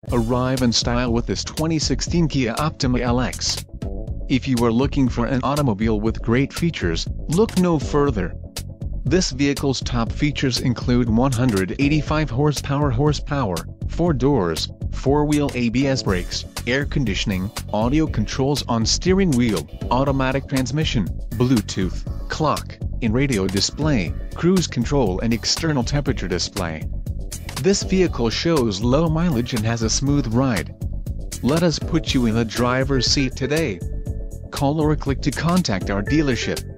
Arrive in style with this 2016 Kia Optima LX. If you are looking for an automobile with great features, look no further. This vehicle's top features include 185 horsepower, 4 doors, 4-wheel ABS brakes, air conditioning, audio controls on steering wheel, automatic transmission, Bluetooth, clock, in-radio display, cruise control and external temperature display. This vehicle shows low mileage and has a smooth ride. Let us put you in the driver's seat today. Call or click to contact our dealership.